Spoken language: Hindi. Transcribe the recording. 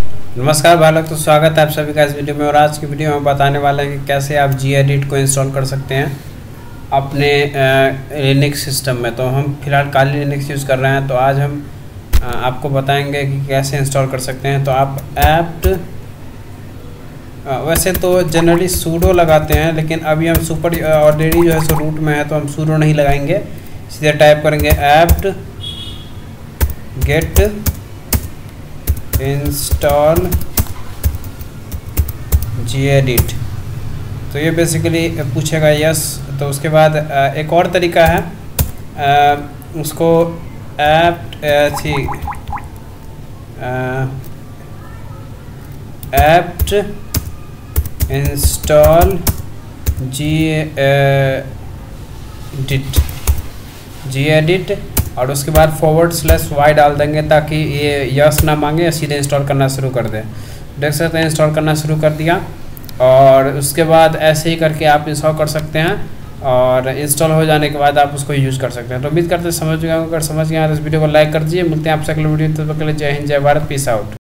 नमस्कार भाई लोग, तो स्वागत है आप सभी का इस वीडियो में। और आज की वीडियो में बताने वाले हैं कि कैसे आप Gedit को इंस्टॉल कर सकते हैं अपने लिनक्स सिस्टम में। तो हम फिलहाल काली लिनक्स यूज़ कर रहे हैं, तो आज हम आपको बताएंगे कि कैसे इंस्टॉल कर सकते हैं। तो आप वैसे तो जनरली सूडो लगाते हैं, लेकिन अभी हम सुपर ऑलरेडी जो है सो रूट में है, तो हम सूडो नहीं लगाएंगे। सीधे टाइप करेंगे apt get इंस्टॉल Gedit। तो ये बेसिकली पूछेगा यस। तो उसके बाद एक और तरीका है, उसको apt इंस्टॉल Gedit और उसके बाद /y डाल देंगे ताकि ये यस ना मांगे, सीधे इंस्टॉल करना शुरू कर दे। देख सकते हैं इंस्टॉल करना शुरू कर दिया। और उसके बाद ऐसे ही करके आप इंस्टॉल कर सकते हैं, और इंस्टॉल हो जाने के बाद आप उसको यूज़ कर सकते हैं। तो उम्मीद करते हैं समझ गए। अगर समझ गए तो इस वीडियो को लाइक कर दीजिए। मिलते हैं आपसे अगले वीडियो में, तब तक के लिए जय हिंद, जय भारत, पीस आउट।